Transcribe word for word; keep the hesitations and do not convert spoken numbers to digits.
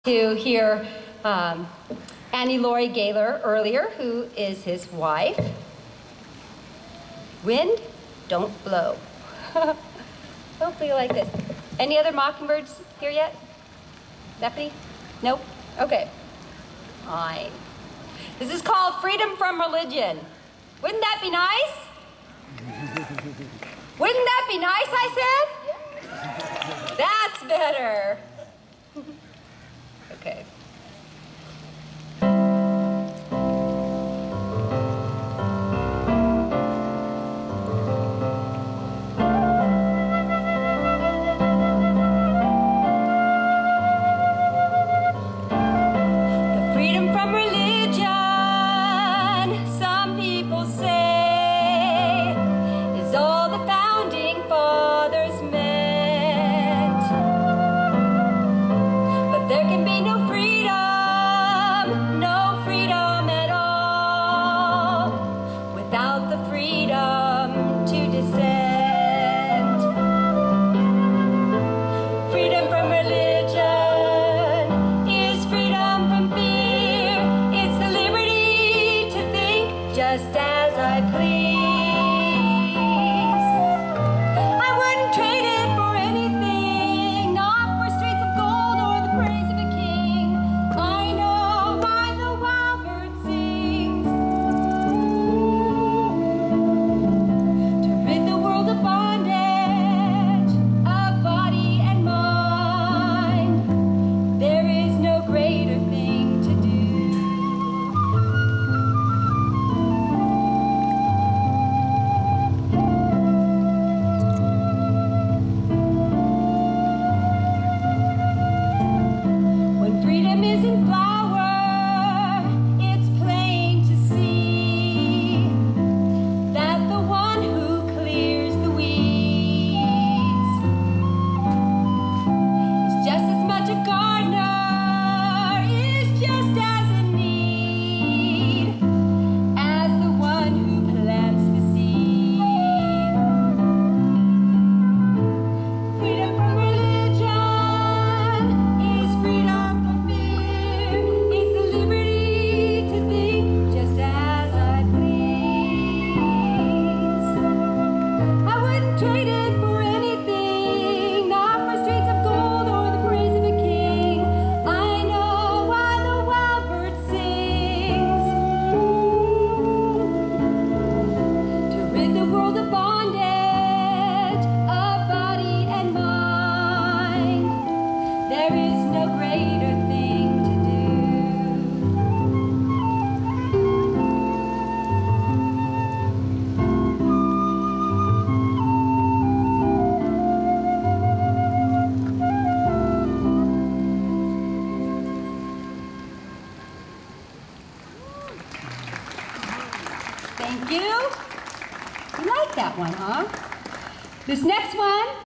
To hear um, Annie Laurie Gaylor earlier, who is his wife. Wind, don't blow. Hopefully you like this. Any other Mockingbirds here yet? Stephanie? Nope? Okay. Fine. This is called Freedom from Religion. Wouldn't that be nice? Wouldn't that be nice, I said? That's better. Okay. The freedom from religion, some people say, is all the founding fathers meant. But there can be no freedom, no freedom at all, without the freedom to dissent. Freedom from religion is freedom from fear. It's the liberty to think just as I please. I wouldn't trade it for anything, not for streets of gold or the praise of a king. I know why the wild bird sings. To rid the world of bondage, of body and mind, there is no greater thing to do. When freedom is in flower, it's plain to see that the one who clears the weeds is just as much a gardener, is just as in need as the one who plants the seed. Freedom from religion is freedom from fear. It's the liberty to think just as I please. I wouldn't trade it for anything, not for streets of gold or the praise of a king. I know why the wild bird sings. To rid the world of bondage, of body and mind, there is no greater thing to do. Thank you. You like that one, huh? This next one